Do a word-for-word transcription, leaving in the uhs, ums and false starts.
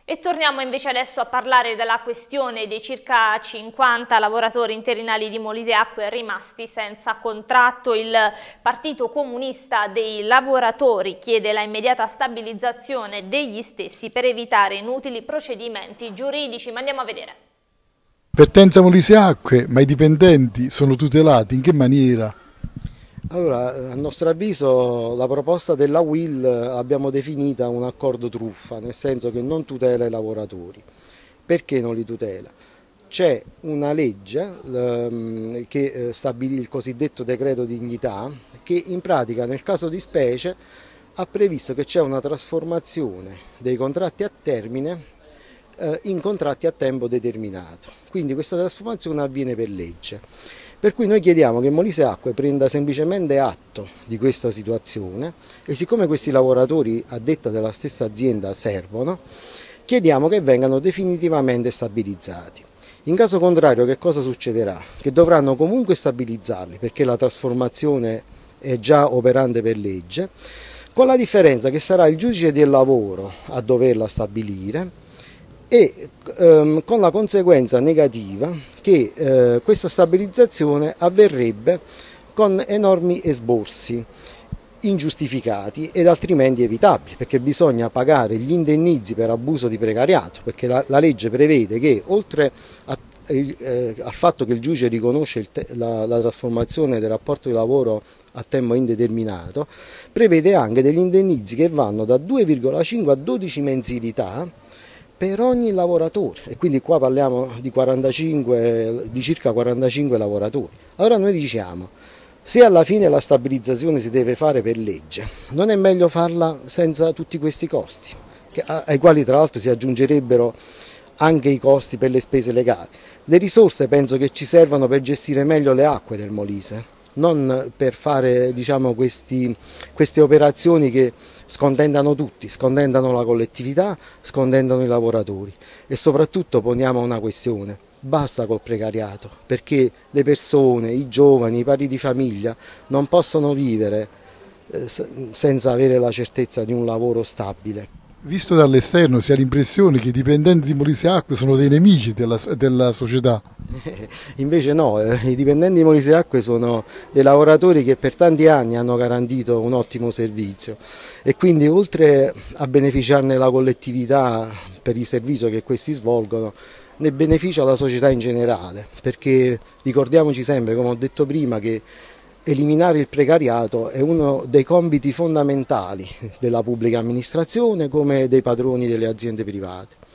E torniamo invece adesso a parlare della questione dei circa cinquanta lavoratori interinali di Molise Acque rimasti senza contratto. Il Partito Comunista dei Lavoratori chiede la immediata stabilizzazione degli stessi per evitare inutili procedimenti giuridici. Ma andiamo a vedere. Vertenza Molise Acque, ma i dipendenti sono tutelati in che maniera? Allora, a nostro avviso la proposta della U I L abbiamo definita un accordo truffa, nel senso che non tutela i lavoratori. Perché non li tutela? C'è una legge ehm, che stabilì il cosiddetto decreto dignità, che in pratica nel caso di specie ha previsto che c'è una trasformazione dei contratti a termine eh, in contratti a tempo determinato. Quindi questa trasformazione avviene per legge. Per cui noi chiediamo che Molise Acque prenda semplicemente atto di questa situazione e siccome questi lavoratori a detta della stessa azienda servono, chiediamo che vengano definitivamente stabilizzati. In caso contrario che cosa succederà? Che dovranno comunque stabilizzarli perché la trasformazione è già operante per legge, con la differenza che sarà il giudice del lavoro a doverla stabilire e ehm, con la conseguenza negativa che eh, questa stabilizzazione avverrebbe con enormi esborsi ingiustificati ed altrimenti evitabili, perché bisogna pagare gli indennizi per abuso di precariato, perché la, la legge prevede che oltre a, eh, al fatto che il giudice riconosce il te, la, la trasformazione del rapporto di lavoro a tempo indeterminato, prevede anche degli indennizi che vanno da due virgola cinque a dodici mensilità per ogni lavoratore, e quindi qua parliamo di, quarantacinque, di circa quarantacinque lavoratori. Allora noi diciamo, se alla fine la stabilizzazione si deve fare per legge, non è meglio farla senza tutti questi costi, che, ai quali tra l'altro si aggiungerebbero anche i costi per le spese legali. Le risorse penso che ci servano per gestire meglio le acque del Molise, non per fare diciamo, questi, queste operazioni che scontentano tutti, scontentano la collettività, scontentano i lavoratori e soprattutto poniamo una questione, basta col precariato, perché le persone, i giovani, i padri di famiglia non possono vivere eh, senza avere la certezza di un lavoro stabile. Visto dall'esterno si ha l'impressione che i dipendenti di Molise Acque sono dei nemici della, della società. Invece no, eh, i dipendenti di Molise Acque sono dei lavoratori che per tanti anni hanno garantito un ottimo servizio e quindi oltre a beneficiarne la collettività per il servizio che questi svolgono, ne beneficia la società in generale, perché ricordiamoci sempre, come ho detto prima, che eliminare il precariato è uno dei compiti fondamentali della pubblica amministrazione come dei padroni delle aziende private.